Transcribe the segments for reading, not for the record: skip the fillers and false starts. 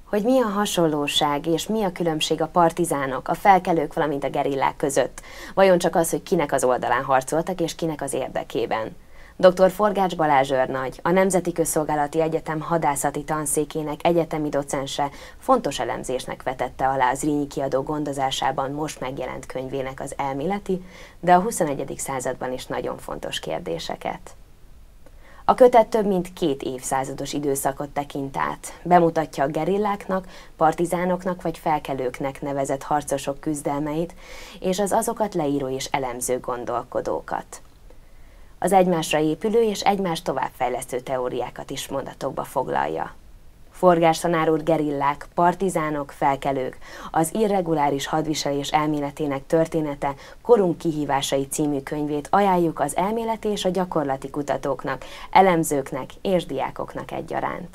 Hogy mi a hasonlóság és mi a különbség a partizánok, a felkelők, valamint a gerillák között? Vajon csak az, hogy kinek az oldalán harcoltak és kinek az érdekében? Dr. Forgács Balázs őrnagy, a Nemzeti Közszolgálati Egyetem hadászati tanszékének egyetemi docense fontos elemzésnek vetette alá a Zrínyi Kiadó gondozásában most megjelent könyvének az elméleti, de a 21. században is nagyon fontos kérdéseket. A kötet több mint 2 évszázados időszakot tekint át. Bemutatja a gerilláknak, partizánoknak vagy felkelőknek nevezett harcosok küzdelmeit, és az azokat leíró és elemző gondolkodókat. Az egymásra épülő és egymást továbbfejlesztő teóriákat is mondatokba foglalja. Forgács tanár úr gerillák, partizánok, felkelők, az irreguláris hadviselés elméletének története, korunk kihívásai című könyvét ajánljuk az elméleti és a gyakorlati kutatóknak, elemzőknek és diákoknak egyaránt.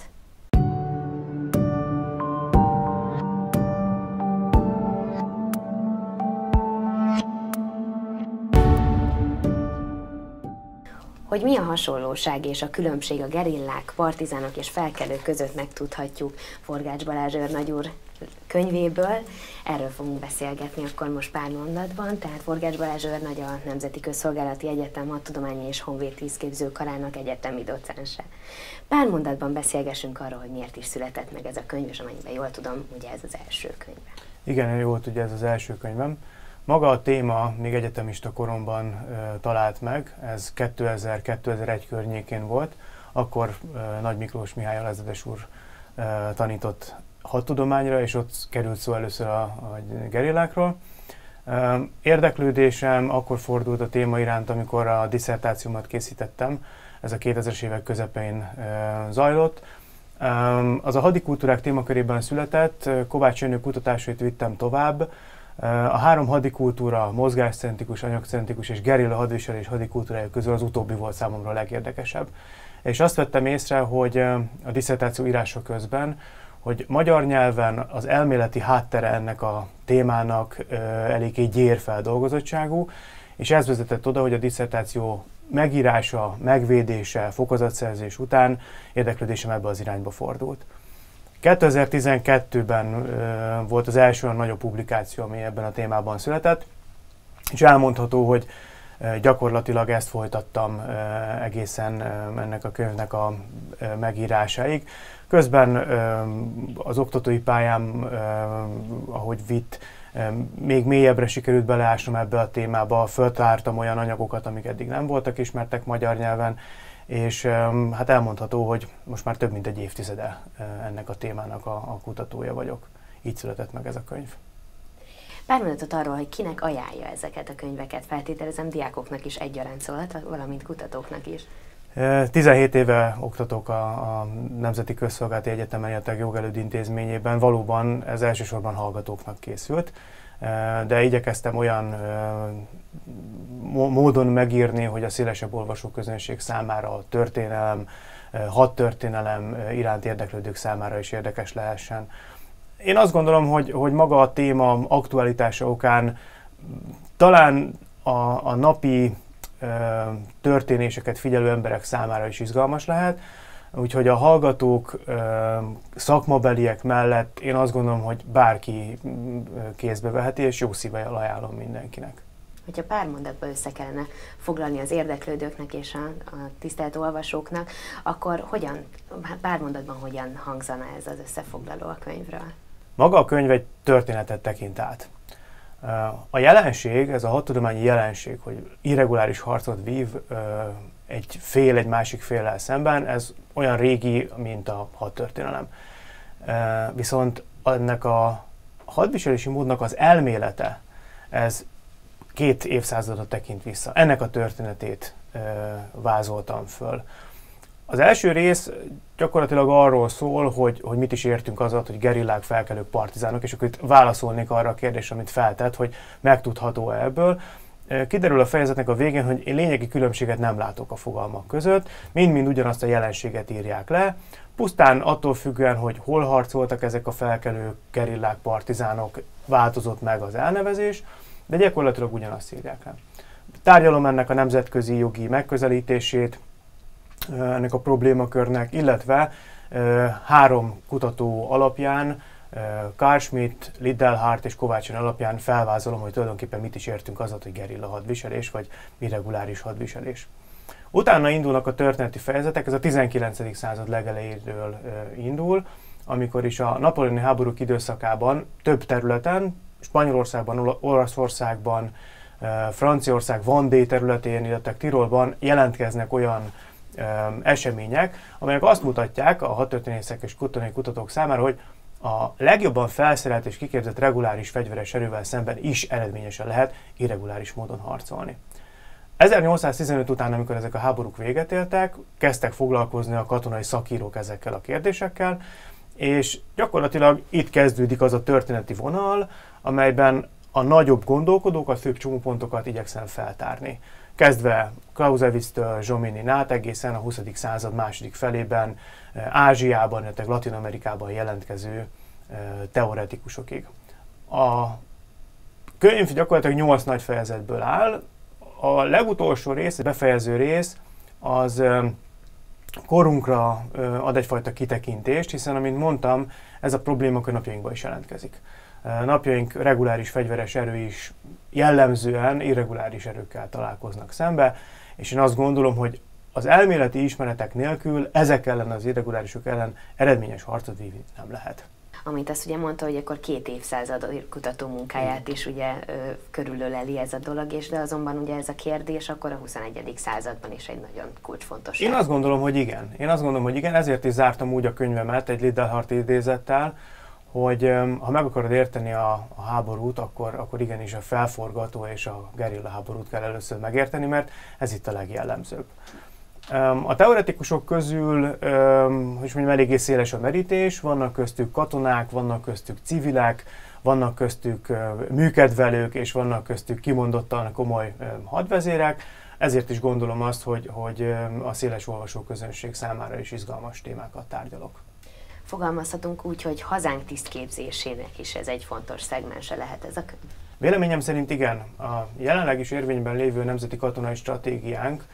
Hogy mi a hasonlóság és a különbség a gerillák, partizánok és felkelők között megtudhatjuk Forgács Balázs őrnagy úr könyvéből. Erről fogunk beszélgetni akkor most pár mondatban. Tehát Forgács Balázs őrnagy a Nemzeti Közszolgálati Egyetem Hadtudományi és Honvéd Tízképzőkarának egyetemi docense. Pár mondatban beszélgessünk arról, hogy miért is született meg ez a könyv, és amennyiben jól tudom, ugye ez az első könyv. Igen, jól tudja, ez az első könyvem. Maga a téma még egyetemista koromban talált meg, ez 2000-2001 környékén volt, akkor Nagy Miklós Mihály alezredes úr tanított hadtudományra, és ott került szó először a gerillákról. Érdeklődésem akkor fordult a téma iránt, amikor a disszertációmat készítettem, ez a 2000-es évek közepén zajlott. Az a hadikultúrák témakörében született, Kovács Jenő kutatásait vittem tovább. A 3 hadikultúra, mozgáscentrikus, anyagcentrikus és gerilla hadviselés hadikultúrája közül az utóbbi volt számomra a legérdekesebb. És azt vettem észre, hogy a disszertáció írása közben, hogy magyar nyelven az elméleti háttere ennek a témának eléggé gyér feldolgozottságú, és ez vezetett oda, hogy a disszertáció megírása, megvédése, fokozatszerzés után érdeklődésem ebbe az irányba fordult. 2012-ben volt az első olyan nagyobb publikáció, ami ebben a témában született, és elmondható, hogy gyakorlatilag ezt folytattam egészen ennek a könyvnek a megírásáig. Közben az oktatói pályám, ahogy vitt, még mélyebbre sikerült beleásnom ebbe a témába, föltártam olyan anyagokat, amik eddig nem voltak ismertek magyar nyelven, és hát elmondható, hogy most már több mint egy évtizede ennek a témának a kutatója vagyok. Így született meg ez a könyv. Pár mondatot arról, hogy kinek ajánlja ezeket a könyveket, feltételezem diákoknak is egyaránt szólt, valamint kutatóknak is. 17 éve oktatok a Nemzeti Közszolgálati Egyetemen, illetve Jogelőd Intézményében. Valóban ez elsősorban hallgatóknak készült, de igyekeztem olyan módon megírni, hogy a szélesebb olvasóközönség számára a történelem, hadtörténelem iránt érdeklődők számára is érdekes lehessen. Én azt gondolom, hogy maga a téma aktualitása okán talán a napi történéseket figyelő emberek számára is izgalmas lehet, úgyhogy a hallgatók, szakmabeliek mellett én azt gondolom, hogy bárki kézbe veheti, és jó szívvel ajánlom mindenkinek. Hogyha pár mondatban össze kellene foglalni az érdeklődőknek és a tisztelt olvasóknak, akkor pár mondatban hogyan hangzana ez az összefoglaló a könyvről? Maga a könyv egy történetet tekint át. A jelenség, ez a hadtudományi jelenség, hogy irreguláris harcot vív egy fél egy másik féllel szemben, ez olyan régi, mint a hadtörténelem. Viszont ennek a hadviselési módnak az elmélete, ez 2 évszázadot tekint vissza. Ennek a történetét vázoltam föl. Az első rész gyakorlatilag arról szól, hogy mit is értünk az alatt, hogy gerillák, felkelők, partizánok, és akkor itt válaszolnék arra a kérdésre, amit feltett, hogy megtudható-e ebből. Kiderül a fejezetnek a végén, hogy én lényegi különbséget nem látok a fogalmak között, mind-mind ugyanazt a jelenséget írják le, pusztán attól függően, hogy hol harcoltak ezek a felkelők, gerillák, partizánok, változott meg az elnevezés, de gyakorlatilag ugyanazt írják le. Tárgyalom ennek a nemzetközi jogi megközelítését, ennek a problémakörnek, illetve Három kutató alapján, Carl Schmitt, Lidl-Hart és Kovácson alapján felvázolom, hogy tulajdonképpen mit is értünk azzal, hogy gerilla hadviselés vagy irreguláris hadviselés. Utána indulnak a történeti fejezetek, ez a 19. század legelejéről indul, amikor is a napóleoni háborúk időszakában több területen, Spanyolországban, Olaszországban, Franciaország Vendée területén, illetve Tirolban jelentkeznek olyan események, amelyek azt mutatják a hadtörténészek és katonai kutatók számára, hogy a legjobban felszerelt és kiképzett reguláris fegyveres erővel szemben is eredményesen lehet irreguláris módon harcolni. 1815 után, amikor ezek a háborúk véget értek, kezdtek foglalkozni a katonai szakírók ezekkel a kérdésekkel, és gyakorlatilag itt kezdődik az a történeti vonal, amelyben a nagyobb gondolkodókat, főbb csomópontokat igyekszem feltárni. Kezdve Clausewitztől Jominin át egészen a 20. század második felében Ázsiában, illetve Latin-Amerikában jelentkező teoretikusokig. A könyv gyakorlatilag 8 nagy fejezetből áll. A legutolsó rész, a befejező rész, az korunkra ad egyfajta kitekintést, hiszen, amint mondtam, ez a probléma a napjainkban is jelentkezik. Napjaink reguláris fegyveres erő is jellemzően irreguláris erőkkel találkoznak szembe, és én azt gondolom, hogy az elméleti ismeretek nélkül ezek ellen, az irregulárisok ellen eredményes harcot vívni nem lehet. Amit azt ugye mondta, hogy akkor 2 évszázad kutató munkáját is ugye körülöleli ez a dolog, és de azonban ugye ez a kérdés akkor a 21. században is egy nagyon kulcsfontosság. Én azt gondolom, hogy igen. Ezért is zártam úgy a könyvemet egy Lidl-Hart idézettel, hogy ha meg akarod érteni a háborút, akkor igenis a felforgató és a gerilla háborút kell először megérteni, mert ez itt a legjellemzőbb. A teoretikusok közül, hogy mondjam, eléggé széles a merítés, vannak köztük katonák, vannak köztük civilek, vannak köztük műkedvelők, és vannak köztük kimondottan komoly hadvezérek, ezért is gondolom azt, hogy a széles olvasóközönség számára is izgalmas témákat tárgyalok. Fogalmazhatunk úgy, hogy hazánk tisztképzésének is ez egy fontos szegmense lehet ez a könyv? Véleményem szerint igen. A jelenleg is érvényben lévő nemzeti katonai stratégiánk,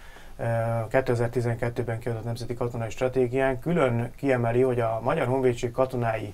2012-ben kiadott nemzeti katonai stratégiánk külön kiemeli, hogy a Magyar Honvédség katonái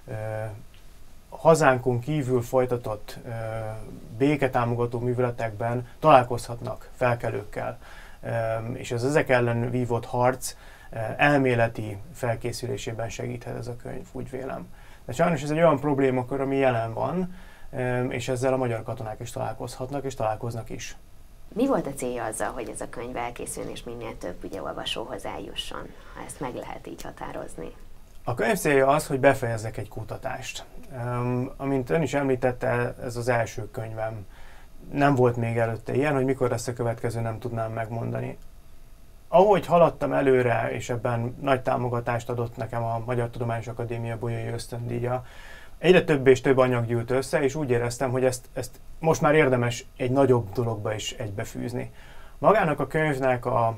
hazánkon kívül folytatott béketámogató műveletekben találkozhatnak felkelőkkel, és az ezek ellen vívott harc elméleti felkészülésében segíthet ez a könyv, úgy vélem. De sajnos ez egy olyan problémakör, ami jelen van, és ezzel a magyar katonák is találkozhatnak, és találkoznak is. Mi volt a célja azzal, hogy ez a könyv elkészüljön, és minél több ugye olvasóhoz eljusson, ha ezt meg lehet így határozni? A könyv célja az, hogy befejezzek egy kutatást. Amint ön is említette, ez az első könyvem. Nem volt még előtte ilyen, hogy mikor lesz a következő, nem tudnám megmondani. Ahogy haladtam előre, és ebben nagy támogatást adott nekem a Magyar Tudományos Akadémia Bolyai Ösztöndíja, egyre több és több anyag gyűlt össze, és úgy éreztem, hogy ezt most már érdemes egy nagyobb dologba is egybefűzni. Magának a könyvnek a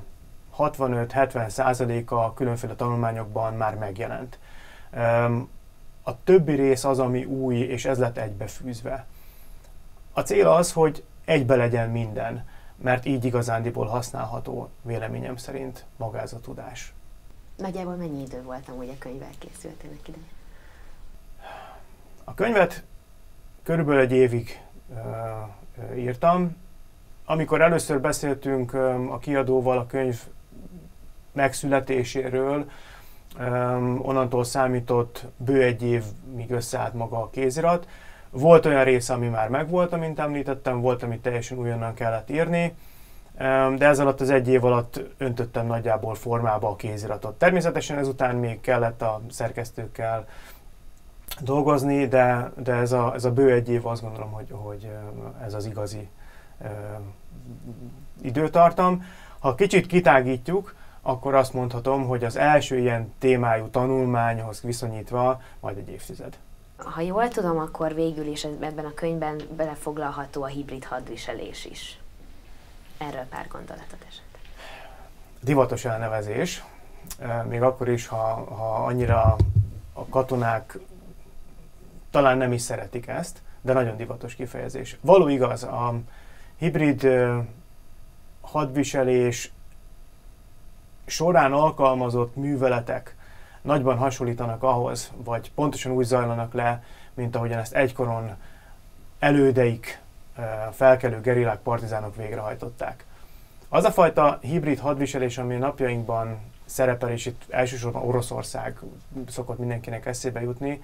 65-70%-a különféle tanulmányokban már megjelent. A többi rész az, ami új, és ez lett egybefűzve. A cél az, hogy egybe legyen minden, mert így igazándiból használható, véleményem szerint, maga ez a tudás. Nagyjából mennyi idő volt amúgy a könyv elkészültének ide? A könyvet körülbelül 1 évig írtam. Amikor először beszéltünk a kiadóval a könyv megszületéséről, onnantól számított bő 1 év, míg összeállt maga a kézirat. Volt olyan része, ami már megvolt, amint említettem, volt, amit teljesen újonnan kellett írni, de ez alatt az 1 év alatt öntöttem nagyjából formába a kéziratot. Természetesen ezután még kellett a szerkesztőkkel dolgozni, de ez a bő 1 év, azt gondolom, hogy ez az igazi időtartam. Ha kicsit kitágítjuk, akkor azt mondhatom, hogy az első ilyen témájú tanulmányhoz viszonyítva majd 1 évtized. Ha jól tudom, akkor végül is ebben a könyvben belefoglalható a hibrid hadviselés is. Erről pár gondolatot esetleg. Divatos elnevezés, még akkor is, ha annyira a katonák talán nem is szeretik ezt, de nagyon divatos kifejezés. Való igaz, a hibrid hadviselés során alkalmazott műveleteknek nagyban hasonlítanak ahhoz, vagy pontosan úgy zajlanak le, mint ahogyan ezt egykoron elődeik, felkelő gerillák, partizánok végrehajtották. Az a fajta hibrid hadviselés, ami napjainkban szerepel, és itt elsősorban Oroszország szokott mindenkinek eszébe jutni,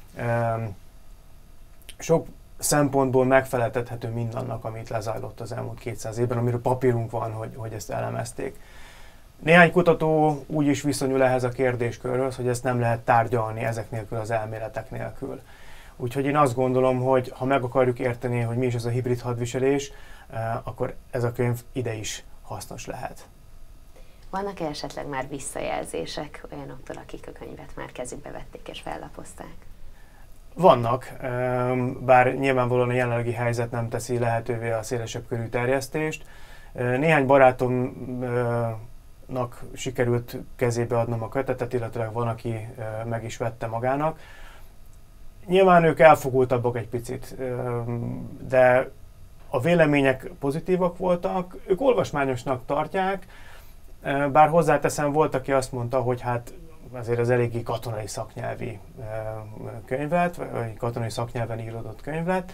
sok szempontból megfeleltethető mindannak, amit lezajlott az elmúlt 200 évben, amiről papírunk van, hogy ezt elemezték. Néhány kutató úgy is viszonyul ehhez a kérdéskörhöz, hogy ezt nem lehet tárgyalni ezek nélkül, az elméletek nélkül. Úgyhogy én azt gondolom, hogy ha meg akarjuk érteni, hogy mi is ez a hibrid hadviselés, akkor ez a könyv ide is hasznos lehet. Vannak-e esetleg már visszajelzések olyanoktól, akik a könyvet már kezükbe vették és fellapozták? Vannak, bár nyilvánvalóan a jelenlegi helyzet nem teszi lehetővé a szélesebb körű terjesztést. Néhány barátomnak sikerült kezébe adnom a kötetet, illetve van, aki meg is vette magának. Nyilván ők elfogultabbak egy picit, de a vélemények pozitívak voltak, ők olvasmányosnak tartják, bár hozzáteszem, volt, aki azt mondta, hogy hát azért az eléggé katonai szaknyelvi könyv lett, vagy katonai szaknyelven íródott könyv lett,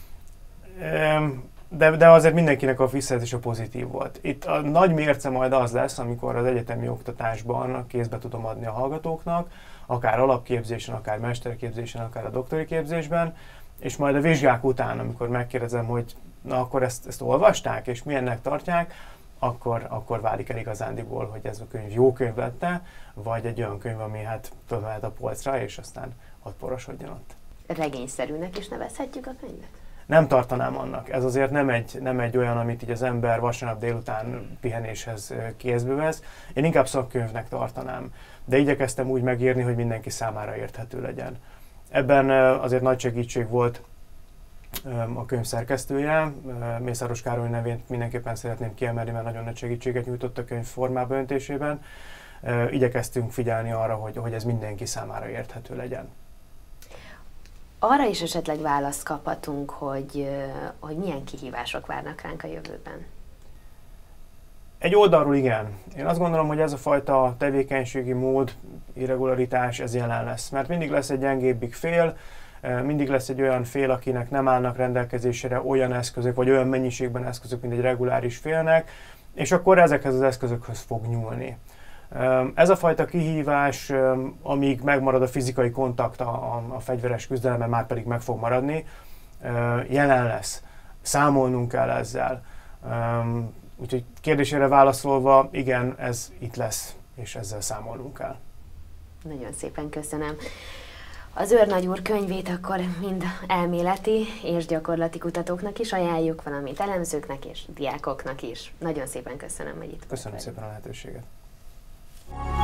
de azért mindenkinek a visszajelzése pozitív volt. Itt a nagy mérce majd az lesz, amikor az egyetemi oktatásban kézbe tudom adni a hallgatóknak, akár alapképzésen, akár mesterképzésen, akár a doktori képzésben, és majd a vizsgák után, amikor megkérdezem, hogy na akkor ezt olvasták, és milyennek tartják, akkor válik el igazándiból, hogy ez a könyv jó könyv lett-e, vagy egy olyan könyv, ami hát fölmehet a polcra, és aztán ott porosodjon ott. Regényszerűnek is nevezhetjük a könyvet? Nem tartanám annak. Ez azért nem egy olyan, amit így az ember vasárnap délután pihenéshez kézbe vesz. Én inkább szakkönyvnek tartanám, de igyekeztem úgy megírni, hogy mindenki számára érthető legyen. Ebben azért nagy segítség volt a könyv szerkesztője, Mészáros Károly nevét mindenképpen szeretném kiemelni, mert nagyon nagy segítséget nyújtott a könyv formába öntésében. Igyekeztünk figyelni arra, hogy ez mindenki számára érthető legyen. Arra is esetleg választ kaphatunk, hogy milyen kihívások várnak ránk a jövőben. Egy oldalról igen. Én azt gondolom, hogy ez a fajta tevékenységi mód, irregularitás, ez jelen lesz. Mert mindig lesz egy gyengébbik fél, mindig lesz egy olyan fél, akinek nem állnak rendelkezésére olyan eszközök, vagy olyan mennyiségben eszközök, mint egy reguláris félnek, és akkor ezekhez az eszközökhöz fog nyúlni. Ez a fajta kihívás, amíg megmarad a fizikai kontakt a fegyveres küzdelemben, már pedig meg fog maradni, jelen lesz. Számolnunk kell ezzel. Úgyhogy kérdésére válaszolva, igen, ez itt lesz, és ezzel számolnunk kell. Nagyon szépen köszönöm. Az Őrnagy úr könyvét akkor mind elméleti és gyakorlati kutatóknak is ajánljuk, valamint elemzőknek és diákoknak is. Nagyon szépen köszönöm, hogy itt Köszönöm szépen a lehetőséget.